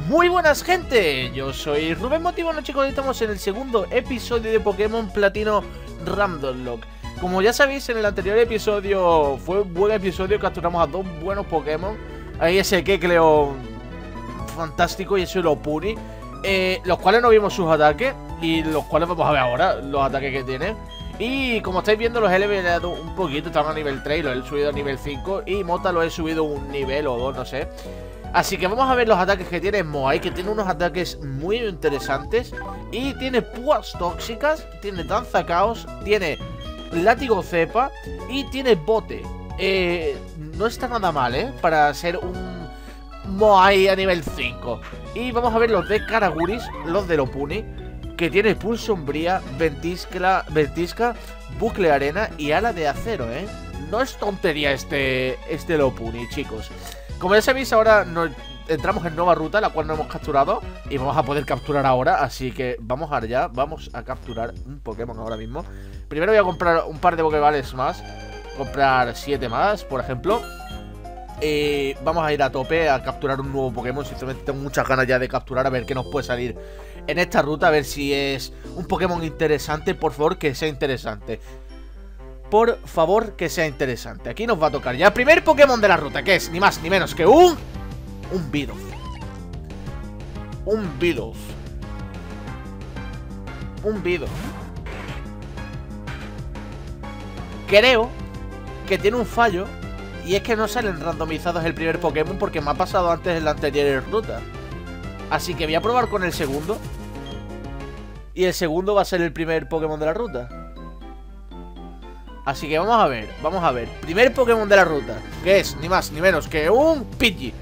Muy buenas, gente, yo soy Rubén Motivo, chicos, y estamos en el segundo episodio de Pokémon Platino Random Lock. Como ya sabéis, en el anterior episodio fue un buen episodio, capturamos a dos buenos Pokémon. Ahí ese Kecleon fantástico y ese Lopunny, los cuales no vimos sus ataques y los cuales vamos a ver ahora, los ataques que tienen. Y como estáis viendo, los he leveleado un poquito, estaban a nivel 3 y los he subido a nivel 5. Y Mota lo he subido un nivel o dos, no sé. Así que vamos a ver los ataques que tiene Moai, que tiene unos ataques muy interesantes. Y tiene púas tóxicas, tiene danza caos, tiene látigo cepa y tiene bote. No está nada mal, para ser un Moai a nivel 5. Y vamos a ver los de Karaguris, los de Lopunny, que tiene pulso sombría, ventisca, bucle arena y ala de acero, No es tontería este Lopunny, chicos. Como ya sabéis, ahora entramos en nueva ruta, la cual no hemos capturado y vamos a poder capturar ahora. Así que vamos allá, vamos a capturar un Pokémon ahora mismo. Primero voy a comprar un par de Pokéballs más, comprar 7 más, por ejemplo. Vamos a ir a tope a capturar un nuevo Pokémon. Sinceramente tengo muchas ganas ya de capturar, a ver qué nos puede salir en esta ruta, a ver si es un Pokémon interesante. Por favor, que sea interesante. Por favor, que sea interesante. Aquí nos va a tocar ya el primer Pokémon de la ruta, que es ni más ni menos que un Bidoof. Un Bidoof. Un Bidoof. Creo que tiene un fallo, y es que no salen randomizados el primer Pokémon, porque me ha pasado antes en la anterior ruta. Así que voy a probar con el segundo. Y el segundo va a ser el primer Pokémon de la ruta. Así que vamos a ver. Primer Pokémon de la ruta, que es ni más ni menos que un Pidgey.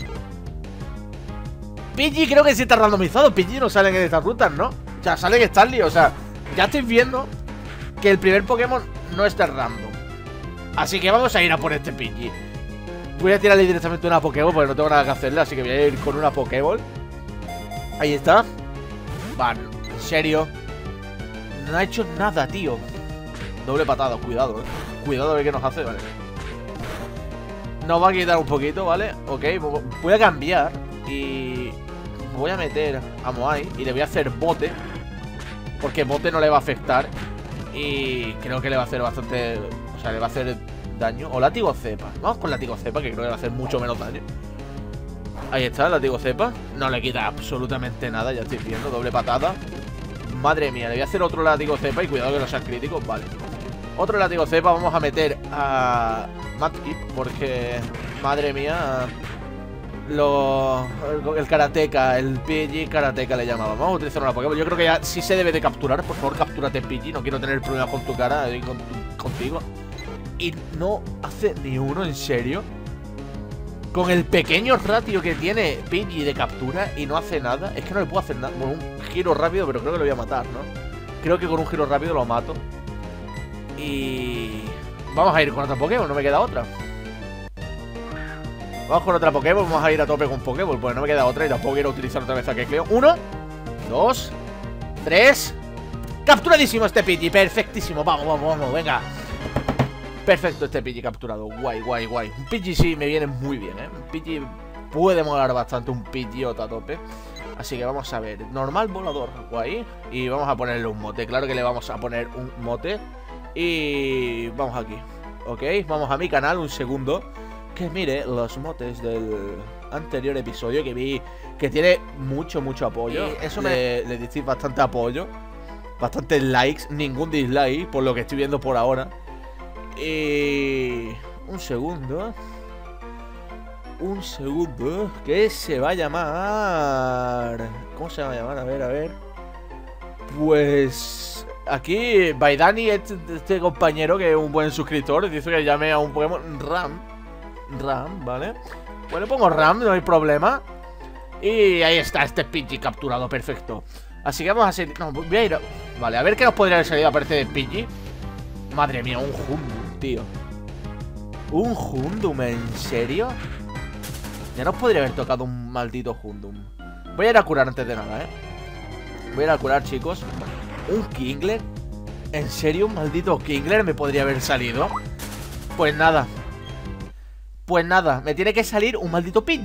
Pidgey creo que sí está randomizado. Pidgey no salen en estas rutas, ¿no? O sea, salen Starly, o sea, ya estáis viendo que el primer Pokémon no está random. Así que vamos a ir a por este Pidgey. Voy a tirarle directamente una Pokéball, porque no tengo nada que hacerle, así que voy a ir con una Pokéball. Ahí está. Vale, en serio. No ha hecho nada, tío. Doble patada, cuidado, Cuidado a ver qué nos hace, vale. Nos va a quitar un poquito, ¿vale? Ok, voy a cambiar y voy a meter a Moai y le voy a hacer bote, porque bote no le va a afectar. Y creo que le va a hacer bastante, o sea, le va a hacer daño. O látigo cepa, vamos con látigo cepa, que creo que le va a hacer mucho menos daño. Ahí está, látigo cepa. No le quita absolutamente nada, ya estoy viendo. Doble patada. Madre mía, le voy a hacer otro látigo cepa y cuidado que no sean críticos, vale. Otro látigo cepa, vamos a meter a Mudkip, porque, madre mía, el Karateka, el Pidgey Karateka le llamaba. Vamos a utilizar una Pokéball. Yo creo que ya sí se debe de capturar. Por favor, captúrate, Pidgey. No quiero tener problemas con tu cara y contigo. Y no hace ni uno, en serio. Con el pequeño ratio que tiene Pidgey de captura y no hace nada. Es que no le puedo hacer nada. Bueno, un giro rápido, pero creo que lo voy a matar, ¿no? Creo que con un giro rápido lo mato. Y vamos a ir con otra Pokéball, no me queda otra. Vamos con otra Pokéball, vamos a ir a tope con Pokéball, pues no me queda otra y tampoco quiero utilizar otra vez a Kecleon. 1, 2, 3. Capturadísimo este Pidgey, perfectísimo. Vamos, venga. Perfecto este Pidgey capturado, guay. Un Pidgey sí me viene muy bien, Un Pidgey puede molar bastante, un Pidgeot a tope. Así que vamos a ver, normal volador, guay. Y vamos a ponerle un mote, claro que le vamos a poner un mote. Y vamos aquí, ok, vamos a mi canal, un segundo. Que mire los motes del anterior episodio, que vi que tiene mucho apoyo. Y eso le disteis bastante apoyo, bastantes likes, ningún dislike, por lo que estoy viendo por ahora. Y un segundo, que se va a llamar, ¿cómo se va a llamar? A ver. Pues aquí Baidani, este compañero, que es un buen suscriptor, dice que llame a un Pokémon Ram, ¿vale? Pues le pongo Ram, no hay problema. Y ahí está este Pidgey capturado, perfecto. Así que vamos a seguir, no, voy a ir vale, a ver qué nos podría haber salido aparte de Pidgey. Madre mía, un Houndoom, tío. ¿Un Houndoom? ¿En serio? Ya nos podría haber tocado un maldito Houndoom. Voy a ir a curar antes de nada, Voy a ir a curar, chicos. ¿Un Kingler? ¿En serio un maldito Kingler me podría haber salido? Pues nada, me tiene que salir un maldito Pidgey.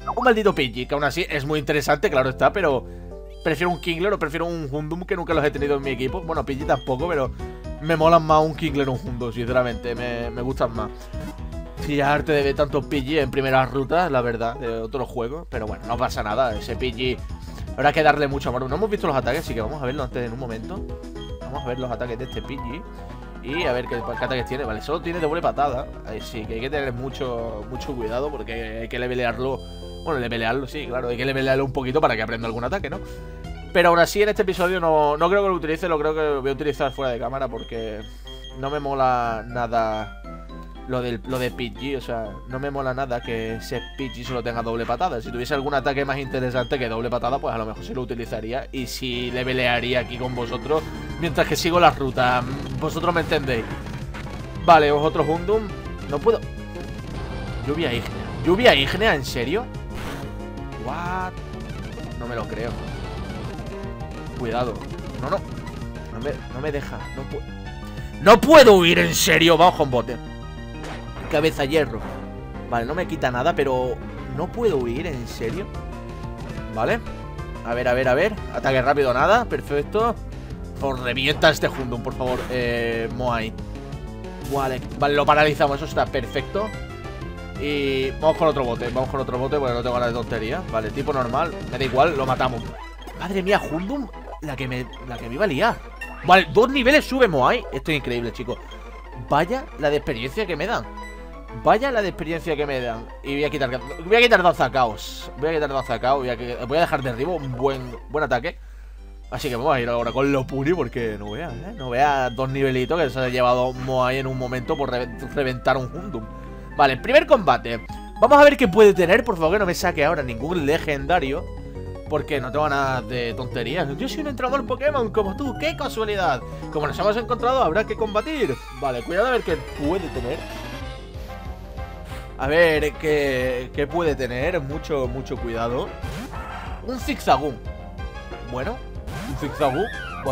un maldito Pidgey, que aún así es muy interesante, claro está, pero prefiero un Kingler o prefiero un Houndoom, que nunca los he tenido en mi equipo. Bueno, Pidgey tampoco, pero me molan más un Kingler o un Houndoom, sinceramente, me gustan más. Sí, arte de ver tantos Pidgey en primeras rutas, la verdad, de otros juegos. Pero bueno, no pasa nada, ese Pidgey habrá que darle mucho amor. No hemos visto los ataques, así que vamos a verlo antes en un momento. Vamos a ver los ataques de este Pidgey y a ver qué ataques tiene. Vale, solo tiene doble patada. Ahí sí, que hay que tener mucho cuidado porque hay que levelearlo. Bueno, levelearlo, sí, claro, hay que levelearlo un poquito para que aprenda algún ataque, ¿no? Pero aún así en este episodio no creo que lo utilice, lo creo que voy a utilizar fuera de cámara porque no me mola nada lo de Pidgey, o sea, no me mola nada que ese Pidgey solo tenga doble patada. Si tuviese algún ataque más interesante que doble patada, pues a lo mejor sí lo utilizaría y sí levelearía aquí con vosotros mientras que sigo las rutas. Vosotros me entendéis. Vale, vosotros Houndoom. No puedo. Lluvia ígnea. ¿Lluvia ígnea? ¿En serio? What? No me lo creo. Cuidado. No me deja. No puedo huir, en serio. Vamos con bote. Cabeza hierro. Vale, no me quita nada, pero no puedo huir, ¿en serio? Vale. A ver. Ataque rápido, nada. Perfecto. Por revienta este Houndoom, por favor. Moai. Vale, lo paralizamos. Eso está perfecto. Y vamos con otro bote. Porque no tengo ganas de tontería. Vale, tipo normal. Me da igual, lo matamos. Madre mía, Houndoom. La que me iba a liar. Vale, 2 niveles sube Moai. Esto es increíble, chicos. Vaya la de experiencia que me dan. Y voy a quitar danza caos. Voy a dejar de derribo un buen ataque. Así que vamos a ir ahora con lo puri porque no veas, no veas 2 nivelitos que se ha llevado Moai en un momento por reventar un Houndoom. Vale, primer combate. Vamos a ver qué puede tener. Por favor, que no me saque ahora ningún legendario, porque no tengo nada de tonterías. Yo soy un entrenador Pokémon como tú, qué casualidad. Como nos hemos encontrado, habrá que combatir. Vale, cuidado a ver qué puede tener. A ver qué puede tener. Mucho cuidado. Un Zigzagoon. Bueno, un Zigzagoon.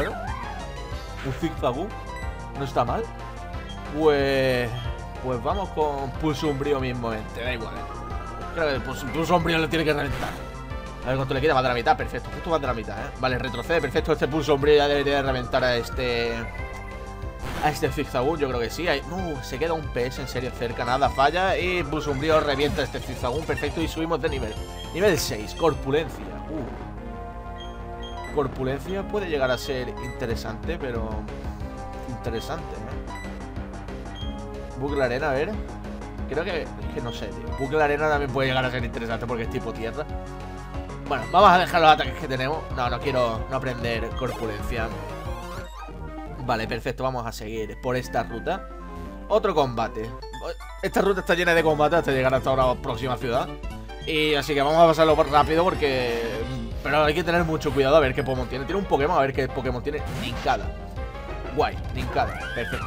No está mal. Pues vamos con Pulso Umbrío mismamente. Da igual. Creo que el Pulso Umbrío le tiene que reventar. A ver cuánto le queda, más de la mitad, perfecto. Justo más de la mitad, Vale, retrocede, perfecto. Este Pulso Umbrío ya debería de reventar a este Zigzagoon, yo creo que sí. No, se queda un PS, en serio, cerca, nada, falla. Y Pulso Umbrío revienta a este Zigzagoon, perfecto. Y subimos de nivel. Nivel 6, Corpulencia. Corpulencia puede llegar a ser interesante, pero... Interesante, Bucle Arena, a ver. Creo que no sé, tío. Bucle Arena también puede llegar a ser interesante porque es tipo tierra. Bueno, vamos a dejar los ataques que tenemos. No quiero aprender Corpulencia. Vale, perfecto, vamos a seguir por esta ruta. Otro combate. Esta ruta está llena de combate hasta llegar hasta la próxima ciudad. Y así que vamos a pasarlo rápido porque... Pero hay que tener mucho cuidado a ver qué Pokémon tiene. Tiene un Pokémon, a ver qué Pokémon tiene. Nincada. Guay, Nincada, perfecto.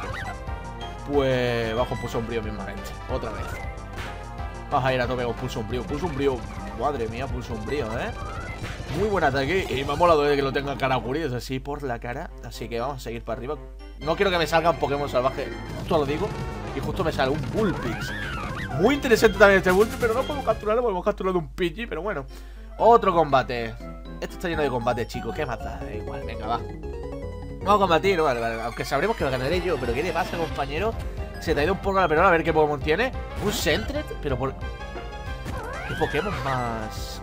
Pues bajo Pulso Umbrío mismamente. Otra vez. Vamos a ir a tope con Pulso Umbrío. Pulso Umbrío, madre mía, Pulso Umbrío, Muy buen ataque. Y me ha molado de que lo tenga Karakuri, es así por la cara. Así que vamos a seguir para arriba. No quiero que me salga un Pokémon salvaje, justo lo digo. Y justo me sale un Bullpix. Muy interesante también este Bullpix, pero no podemos capturarlo porque hemos capturado un Pidgey. Pero bueno, otro combate. Esto está lleno de combate, chicos. ¿Qué más da? Da igual, venga, va. Vamos a combatir, vale. Aunque sabremos que lo ganaré yo. Pero ¿qué le pasa, compañero? Se te ha ido un poco la pelota. A ver qué Pokémon tiene. Un Sentret, pero por... ¿Qué Pokémon más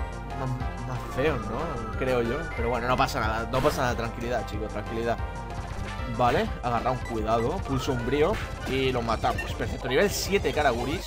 feos, no? Creo yo. Pero bueno, no pasa nada. Tranquilidad, chicos, tranquilidad. Vale, agarramos cuidado. Pulso Umbrío y lo matamos. Perfecto, nivel 7 Karaguris.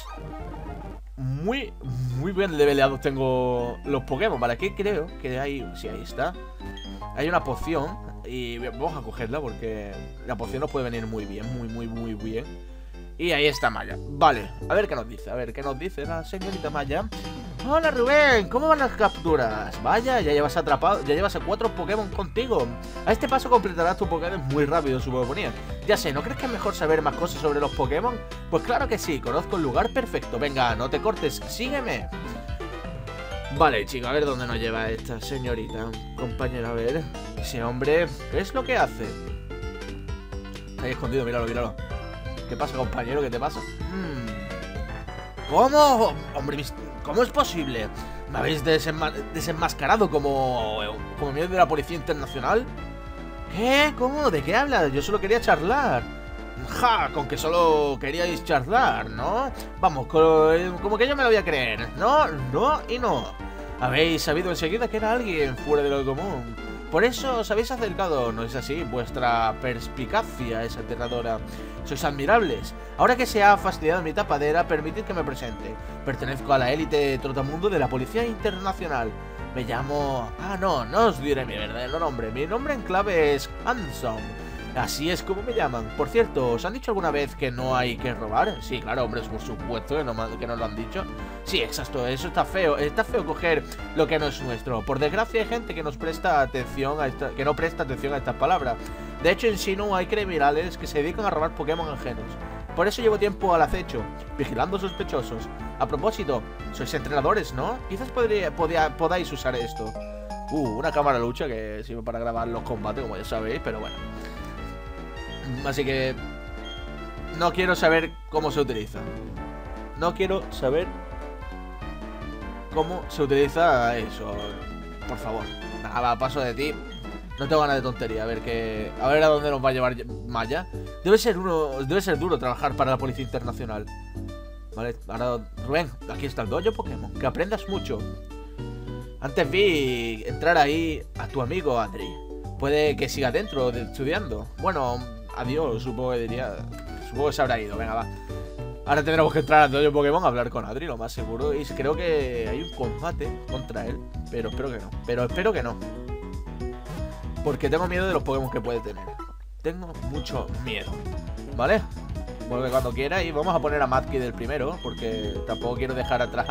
Muy bien leveleados tengo los Pokémon. Vale, aquí creo que hay... Sí, ahí está. Hay una poción y vamos a cogerla porque la poción nos puede venir muy bien. Muy bien. Y ahí está Maya. Vale, a ver qué nos dice. A ver qué nos dice la señorita Maya. Hola Rubén, ¿cómo van las capturas? Vaya, ya llevas atrapado, ya llevas a 4 Pokémon contigo. A este paso completarás tu Pokémon muy rápido, suponía. Ya sé, ¿no crees que es mejor saber más cosas sobre los Pokémon? Pues claro que sí, conozco el lugar perfecto. Venga, no te cortes, sígueme. Vale, chico, a ver dónde nos lleva esta señorita. Compañera, a ver. Ese hombre, ¿qué es lo que hace? Está ahí escondido, míralo. ¿Qué pasa, compañero? ¿Qué te pasa? ¿Cómo? Hombre, ¿cómo es posible? ¿Me habéis desenmascarado como miembro de la Policía Internacional? ¿Qué? ¿Cómo? ¿De qué hablas? Yo solo quería charlar. Ja, con que solo queríais charlar, ¿no? Vamos, como que yo me lo voy a creer. No, no y no. Habéis sabido enseguida que era alguien fuera de lo común. Por eso os habéis acercado, ¿no es así? Vuestra perspicacia es aterradora. Sois admirables. Ahora que se ha fastidiado mi tapadera, permitid que me presente. Pertenezco a la élite trotamundo de la Policía Internacional. Me llamo... Ah, no os diré mi verdadero nombre. Mi nombre en clave es Hanson. Así es como me llaman. Por cierto, ¿os han dicho alguna vez que no hay que robar? Sí, claro, hombre, por supuesto que nos lo han dicho. Sí, exacto, eso está feo. Está feo coger lo que no es nuestro. Por desgracia hay gente que no presta atención a estas palabras. De hecho, en sí no hay criminales que se dedican a robar Pokémon ajenos. Por eso llevo tiempo al acecho, vigilando sospechosos. A propósito, sois entrenadores, ¿no? Quizás podáis usar esto. Una cámara lucha que sirve para grabar los combates, como ya sabéis, pero bueno. Así que no quiero saber cómo se utiliza. No quiero saber cómo se utiliza eso. Por favor. Nada, paso de ti. No tengo ganas de tontería. A ver a dónde nos va a llevar Maya. Debe ser duro trabajar para la Policía Internacional. Vale, ahora Rubén, aquí está el dojo Pokémon. Que aprendas mucho. Antes vi entrar ahí a tu amigo Adri. Puede que siga dentro estudiando. Bueno, adiós, supongo que diría. Supongo que se habrá ido, venga, va. Ahora tendremos que entrar al dojo Pokémon a hablar con Adri, lo más seguro. Y creo que hay un combate contra él. Pero espero que no. Porque tengo miedo de los Pokémon que puede tener. Tengo mucho miedo. ¿Vale? Vuelve cuando quiera y vamos a poner a Matkey del primero. Porque tampoco quiero dejar atrás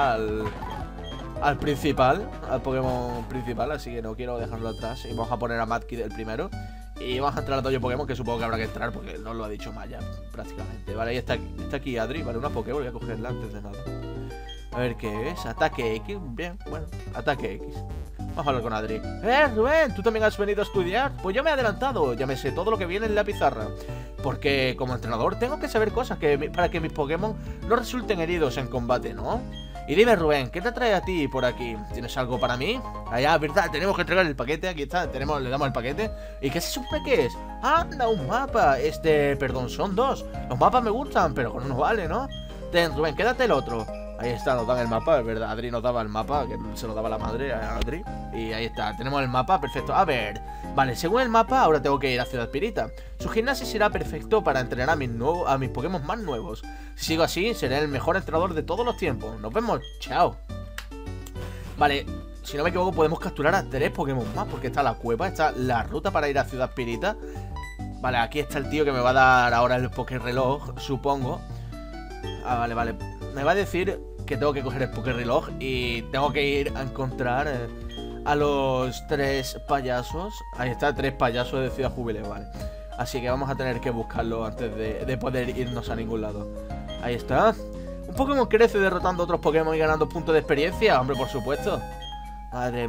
al principal, al Pokémon principal, así que no quiero dejarlo atrás. Y vamos a poner a Matkey del primero. Y vamos a entrar al dojo Pokémon, que supongo que habrá que entrar porque no lo ha dicho Maya, prácticamente. Vale, ahí está aquí Adri, vale, una Pokéball, voy a cogerla antes de nada. A ver qué es, ataque X, bien, bueno, ataque X. Vamos a hablar con Adri. Rubén, ¿tú también has venido a estudiar? Pues yo me he adelantado, ya me sé todo lo que viene en la pizarra. Porque como entrenador tengo que saber cosas para que mis Pokémon no resulten heridos en combate, ¿no? Y dime, Rubén, ¿qué te trae a ti por aquí? ¿Tienes algo para mí? Allá, verdad, tenemos que entregar el paquete, aquí está, le damos el paquete. ¿Y qué se supone que es? ¡Anda, un mapa! Perdón, son dos. Los mapas me gustan, pero con uno vale, ¿no? Ten, Rubén, quédate el otro. Ahí está, nos dan el mapa, es verdad, Adri nos daba el mapa, que se lo daba la madre a Adri. Y ahí está, tenemos el mapa, perfecto. A ver, vale, según el mapa, ahora tengo que ir a Ciudad Pirita. Su gimnasio será perfecto para entrenar a mis Pokémon más nuevos. Si sigo así, seré el mejor entrenador de todos los tiempos. Nos vemos, chao. Vale, si no me equivoco, podemos capturar a 3 Pokémon más, porque está la cueva, está la ruta para ir a Ciudad Pirita. Vale, aquí está el tío que me va a dar ahora el Pokéreloj, supongo. Ah, vale. Me va a decir que tengo que coger el Pokéreloj y tengo que ir a encontrar a los 3 payasos. Ahí está, 3 payasos de Ciudad Jubileo, vale. Así que vamos a tener que buscarlo antes de poder irnos a ningún lado. Ahí está. ¿Un Pokémon crece derrotando a otros Pokémon y ganando puntos de experiencia? Hombre, por supuesto. Madre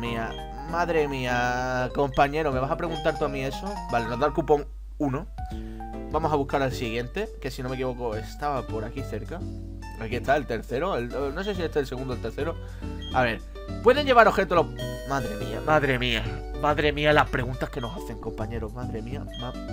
mía, compañero, ¿me vas a preguntar tú a mí eso? Vale, nos da el cupón 1. Vamos a buscar al siguiente, que si no me equivoco estaba por aquí cerca. Aquí está el tercero, no sé si este es el segundo o el tercero. A ver, ¿pueden llevar objetos los...? Madre mía, las preguntas que nos hacen, compañeros. Madre mía.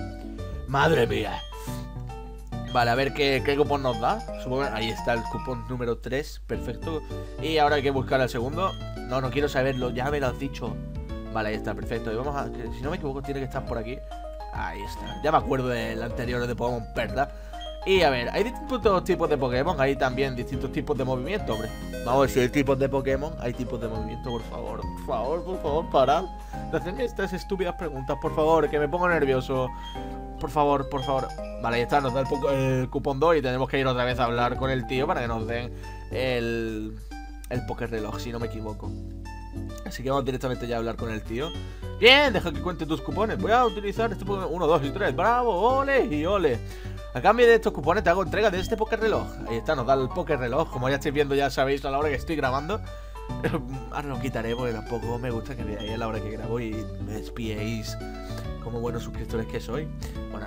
Vale, a ver qué cupón nos da. Supongo que ahí está el cupón número 3, perfecto. Y ahora hay que buscar el segundo. No quiero saberlo, ya me lo has dicho. Vale, ahí está, perfecto. Y vamos a... Si no me equivoco, tiene que estar por aquí. Ahí está, ya me acuerdo del anterior de Pokémon, ¿verdad? Y a ver, hay distintos tipos de Pokémon. Hay también distintos tipos de movimiento, hombre. Vamos a ver si hay tipos de Pokémon. Hay tipos de movimiento, por favor, parad de hacerme estas estúpidas preguntas, por favor, que me pongo nervioso. Por favor. Vale, ahí está, nos da el cupón 2 y tenemos que ir otra vez a hablar con el tío para que nos den el Pokéreloj, si no me equivoco. Así que vamos directamente ya a hablar con el tío. Bien, deja que cuente tus cupones. Voy a utilizar este Pokémon 1, 2 y 3. ¡Bravo! ¡Ole y ole! A cambio de estos cupones te hago entrega de este Pokéreloj. Ahí está, nos da el Pokéreloj. Como ya estáis viendo, ya sabéis a la hora que estoy grabando. Ahora lo quitaré porque tampoco me gusta que veáis a la hora que grabo y me espiéis como buenos suscriptores que soy. Bueno,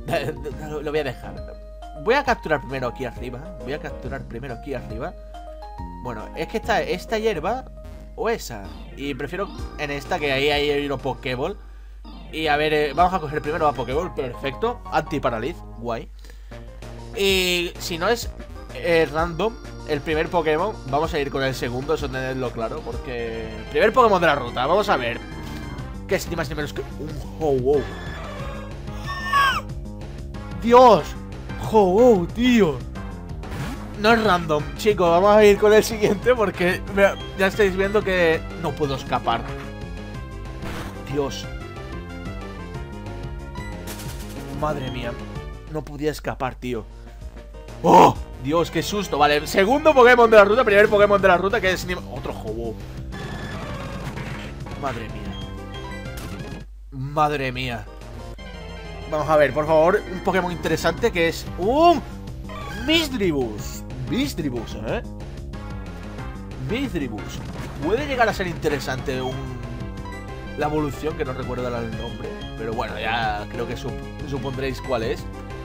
no. Lo voy a dejar. Voy a capturar primero aquí arriba. Bueno, es que esta hierba o esa. Y prefiero en esta, que ahí hay una Pokéball. Y a ver, vamos a coger primero a Pokéball. Perfecto, anti-paraliz, guay. Y si no es random el primer Pokémon, vamos a ir con el segundo, eso tenerlo claro. Porque primer Pokémon de la ruta, vamos a ver. ¿Qué es ni más ni menos que un Ho-Oh? ¡Dios! ¡Ho-Oh, tío! No es random, chicos, vamos a ir con el siguiente porque ya estáis viendo que no puedo escapar. Dios. Madre mía, no podía escapar, tío. ¡Oh! Dios, qué susto. Vale, segundo Pokémon de la ruta, primer Pokémon de la ruta, que es otro Ho-Oh. Madre mía. Madre mía. Vamos a ver, por favor, un Pokémon interesante que es un Misdreavus. Misdreavus, Misdreavus. Puede llegar a ser interesante la evolución, que no recuerdo el nombre. Pero bueno, ya creo que supondréis cuál es.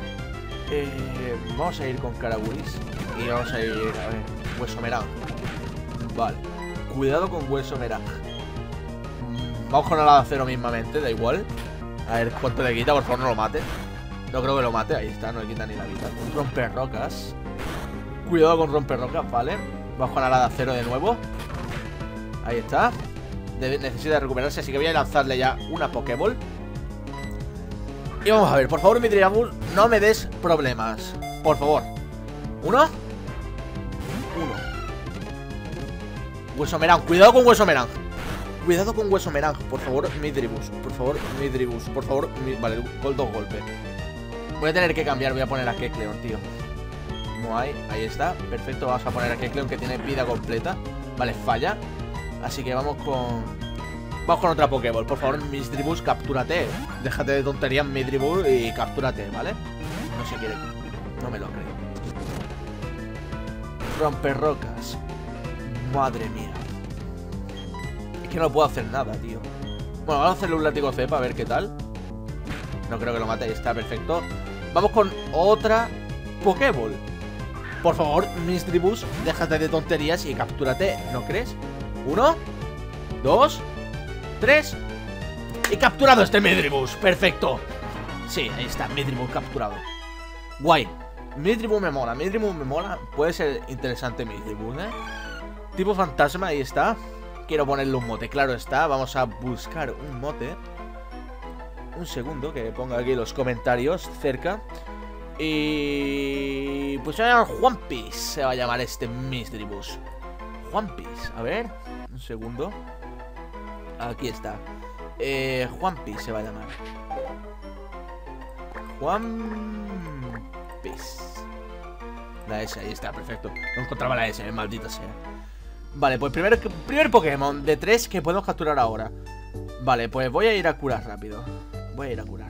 Vamos a ir con Caraguris. Y vamos a ir, a ver, Hueso Merang. Vale, cuidado con Hueso Merang. Vamos con Alada Cero mismamente, da igual. A ver cuánto le quita, por favor no lo mate. No creo que lo mate, ahí está, no le quita ni la vida. Romperrocas. Cuidado con romperrocas, vale. Vamos con Alada Cero de nuevo. Ahí está. Necesita recuperarse, así que voy a lanzarle ya una Pokéball. Y vamos a ver, por favor, Misdreavus, no me des problemas. Por favor. Uno. Hueso Merang, cuidado con Hueso Merang. Cuidado con Hueso Merang, por favor, Misdreavus. Por favor, Misdreavus, por favor. Vale, dos golpes. Voy a tener que cambiar, voy a poner a Kecleon, tío. Moai, ahí está, perfecto. Vamos a poner a Kecleon, que tiene vida completa. Vale, falla. Así que vamos con otra Pokéball. Por favor, Misdreavus, captúrate. Déjate de tonterías, Misdreavus, y captúrate, ¿vale? No se quiere. No me lo creo. Romperrocas. Madre mía. Es que no puedo hacer nada, tío. Bueno, vamos a hacerle un látigo cepa, a ver qué tal. No creo que lo mate, ahí está, perfecto. Vamos con otra Pokéball. Por favor, Misdreavus, déjate de tonterías y captúrate, ¿no crees? 1, 2, 3. Y capturado este Misdreavus, perfecto. Sí, ahí está, Misdreavus capturado. Guay, Misdreavus me mola, Misdreavus me mola. Puede ser interesante Misdreavus, Tipo fantasma, ahí está. Quiero ponerle un mote, claro está. Vamos a buscar un mote. Un segundo, que ponga aquí los comentarios cerca. Y... pues se va a llamar Juanpis. Se va a llamar este Misdreavus. Juanpis, a ver. Un segundo. Aquí está. Juanpis se va a llamar. Juanpis. La S, ahí está, perfecto. No encontraba la S, maldita sea. Vale, pues primer Pokémon de 3 que podemos capturar ahora. Vale, pues voy a ir a curar rápido. Voy a ir a curar.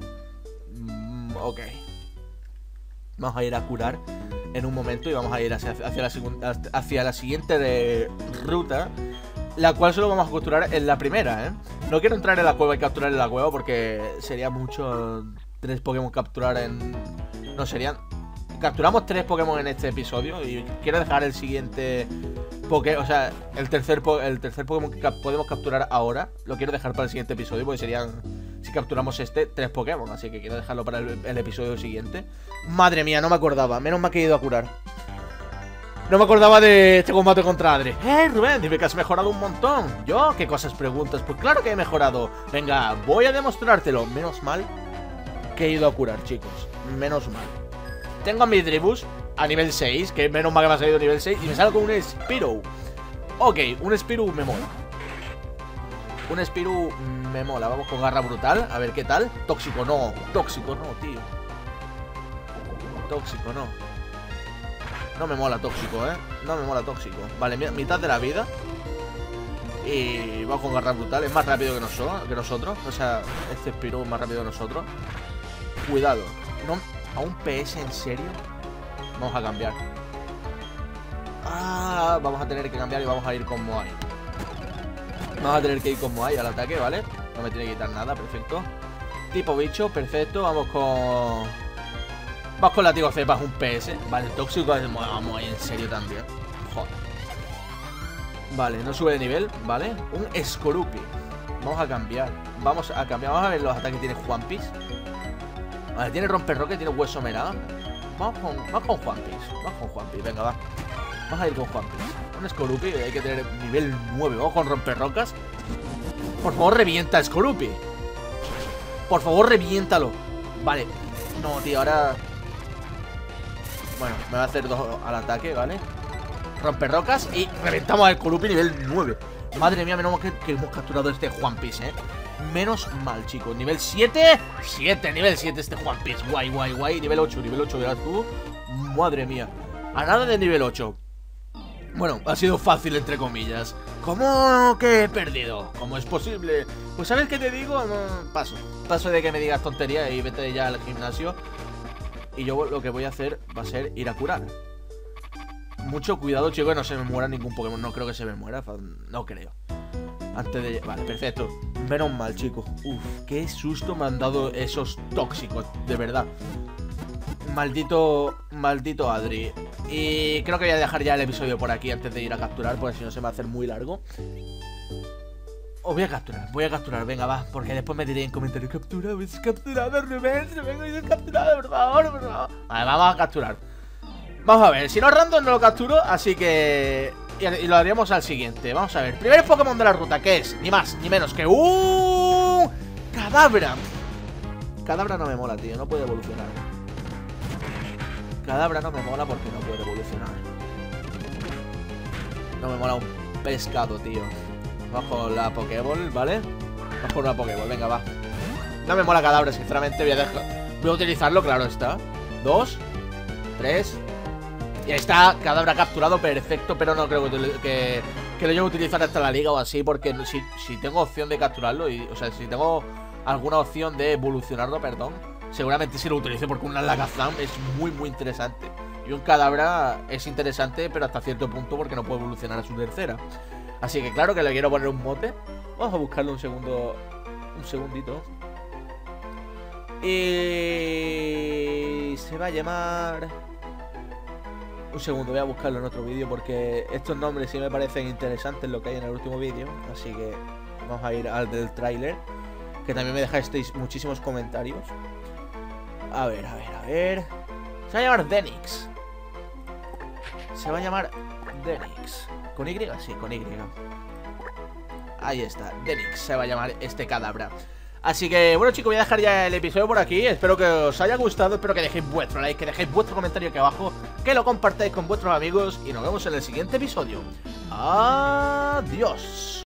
Ok. Vamos a ir a curar en un momento y vamos a ir hacia la siguiente ruta, la cual solo vamos a capturar en la primera, No quiero entrar en la cueva y capturar en la cueva porque sería mucho 3 Pokémon capturar en... No, serían... Capturamos 3 Pokémon en este episodio y quiero dejar el siguiente Pokémon, o sea, el tercer Pokémon que podemos capturar ahora, lo quiero dejar para el siguiente episodio porque serían, si capturamos 3 Pokémon, así que quiero dejarlo para el episodio siguiente. Madre mía, no me acordaba, menos mal que he ido a curar. No me acordaba de este combate contra Adri. Rubén, dime que has mejorado un montón. ¿Yo? ¿Qué cosas preguntas? Pues claro que he mejorado. Venga, voy a demostrártelo. Menos mal que he ido a curar, chicos. Menos mal. Tengo a Misdreavus a nivel 6, que menos mal que me ha salido a nivel 6. Y me salgo con un Spearow. Ok, un Spearow me mola. Un Spearow me mola. Vamos con garra brutal, a ver qué tal. Tóxico no, tío. Tóxico no. No me mola tóxico, no me mola tóxico. Vale, mitad de la vida. Y vamos con garra brutal. Es más rápido que nosotros. O sea, este Spearow es más rápido que nosotros. Cuidado. No, a un PS, ¿en serio? Vamos a cambiar. Vamos a tener que cambiar y vamos a ir con Moai. Vamos a tener que ir con Moai al ataque, ¿vale? No me tiene que quitar nada, perfecto. Tipo bicho, perfecto. Vamos con látigo cepas, un PS. Vale, tóxico es Moai, en serio también. Joder. Vale, no sube de nivel, ¿vale? Un Skorupi. Vamos a cambiar. Vamos a ver los ataques que tiene Juanpis. Vale, tiene romperroque, tiene hueso merado. Vamos con Juanpis. Vamos con Juanpis, venga, va. Vamos a ir con Juanpis. Un Skorupi, hay que tener nivel 9. Vamos con romperrocas. Por favor, revienta Skorupi. Por favor, reviéntalo. Vale. No, tío, ahora... Bueno, me va a hacer 2 al ataque, ¿vale? Romperrocas y reventamos al Skorupi nivel 9. Madre mía, menos mal que hemos capturado este Juanpis, Menos mal, chicos. Nivel 7. 7, nivel 7 este Juanpis. Guay, guay, guay. Nivel 8, verás tú. Madre mía. A nada de nivel 8. Bueno, ha sido fácil, entre comillas. ¿Cómo que he perdido? ¿Cómo es posible? Pues ¿sabes qué te digo? No, paso de que me digas tontería y vete ya al gimnasio. Y yo lo que voy a hacer va a ser ir a curar. Mucho cuidado, chicos, que no se me muera ningún Pokémon. No creo que se me muera, no creo. Antes de... Vale, perfecto. Menos mal, chicos. Uf, qué susto me han dado esos tóxicos, de verdad. Maldito Adri. Y creo que voy a dejar ya el episodio por aquí antes de ir a capturar, porque si no se me va a hacer muy largo. Os voy a capturar, venga, va. Porque después me diré en comentarios: capturado, Rubén, capturado, por favor, por favor. Vale, vamos a capturar. Vamos a ver, si no random no lo capturo, así que... Y lo haríamos al siguiente. Vamos a ver, primer Pokémon de la ruta, ¿qué es? Ni más, ni menos que... Kadabra. Kadabra no me mola, tío, no puede evolucionar. Kadabra no me mola porque no puede evolucionar. No me mola un pescado, tío. Vamos con la Pokéball, ¿vale? Vamos con una Pokéball, venga, va. No me mola Kadabra, sinceramente. Voy a utilizarlo, claro está. 2, 3. Y ahí está, Kadabra capturado, perfecto. Pero no creo que lo lleve a utilizar hasta la liga o así. Porque si tengo opción de capturarlo, o sea, si tengo alguna opción de evolucionarlo, perdón, seguramente sí lo utilice, porque un Alakazam es muy, muy interesante. Y un Kadabra es interesante, pero hasta cierto punto, porque no puede evolucionar a su tercera. Así que claro que le quiero poner un mote. Vamos a buscarlo un segundito. Y... se va a llamar... Un segundo, voy a buscarlo en otro vídeo, porque estos nombres sí me parecen interesantes, lo que hay en el último vídeo. Así que vamos a ir al del tráiler, que también me dejasteis muchísimos comentarios. A ver. Se va a llamar Denix. ¿Con Y? Sí, con Y. Ahí está, Denix se va a llamar este Kadabra. Así que, bueno, chicos, voy a dejar ya el episodio por aquí. Espero que os haya gustado, espero que dejéis vuestro like, que dejéis vuestro comentario aquí abajo, que lo compartáis con vuestros amigos y nos vemos en el siguiente episodio. Adiós.